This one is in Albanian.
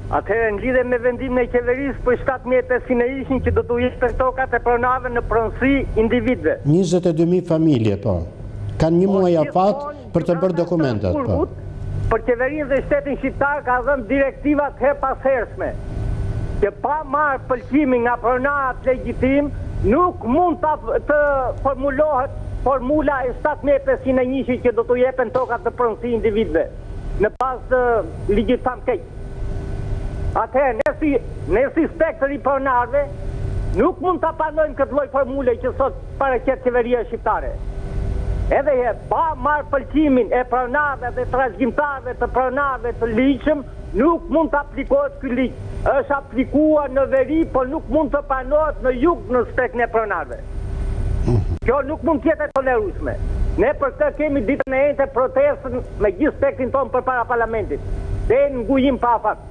Atëherë në lidhje me vendimin e qeverisë për 17.500 ishin që do t'u jepen tokat e pronave në pronësi individëve. 22.000 familje, po. Kanë një muaj afat për të bërë dokumentat, po. Për qeverinë dhe shtetin shqiptar ka dhënë direktivat her pas hershme, që pa marrë pëlqimin nga pronarët legjitim, nuk mund të formulohet formula e 17.501 që do t'u jepen tokat të pronësi individëve, në pas të ligjit famkeq. Atëherë, ne si spektër i pronarëve, nuk mund të panojmë këtë lloj formule që sot paraqet qeveria shqiptare. Edhe pa marrë pëlqimin e pronarëve dhe trashëgimtarëve të pronarëve të ligjshëm, nuk mund të aplikohet ky ligj. Është aplikuar në veri, por nuk mund të panohet në jug në spektrin e pronarëve. Kjo nuk mund të jetë tolerueshme. Ne për këtë kemi ditën e njëjtë protestën me gjithë spektrin tonë përpara parlamentit. Dhe në ngujim pa afat.